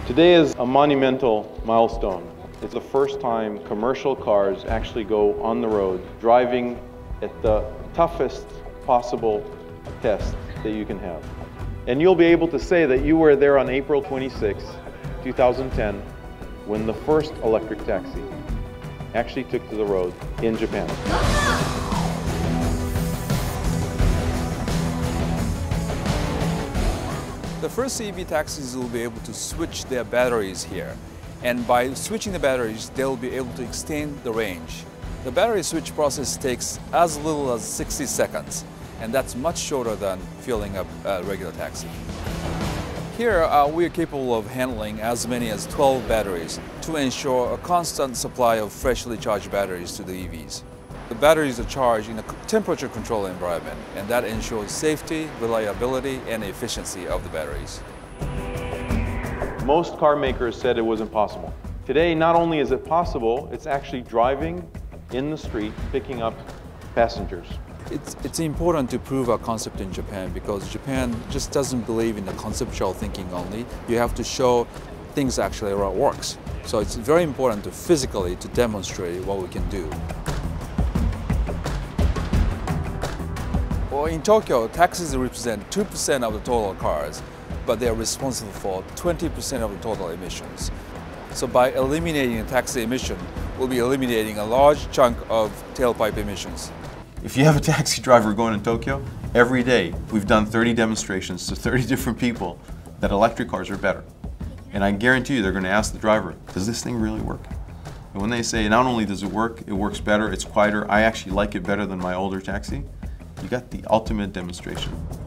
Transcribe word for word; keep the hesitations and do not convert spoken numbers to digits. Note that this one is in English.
Today is a monumental milestone. It's the first time commercial cars actually go on the road, driving at the toughest possible test that you can have. And you'll be able to say that you were there on April twenty-sixth, two thousand ten, when the first electric taxi actually took to the road in Japan. The first E V taxis will be able to switch their batteries here. And by switching the batteries, they'll be able to extend the range. The battery switch process takes as little as sixty seconds, and that's much shorter than filling up a regular taxi. Here, uh, we are capable of handling as many as twelve batteries to ensure a constant supply of freshly charged batteries to the E Vs. The batteries are charged in a temperature controlled environment, and that ensures safety, reliability, and efficiency of the batteries. Most car makers said it was impossible. Today, not only is it possible, it's actually driving in the street, picking up passengers. It's, it's important to prove our concept in Japan because Japan just doesn't believe in the conceptual thinking only. You have to show things actually works. So it's very important to physically to demonstrate what we can do. Well, in Tokyo, taxis represent two percent of the total cars, but they are responsible for twenty percent of the total emissions. So by eliminating the taxi emission, we'll be eliminating a large chunk of tailpipe emissions. If you have a taxi driver going in Tokyo, every day we've done thirty demonstrations to thirty different people that electric cars are better. And I guarantee you they're going to ask the driver, does this thing really work? And when they say not only does it work, it works better, it's quieter, I actually like it better than my older taxi, you got the ultimate demonstration.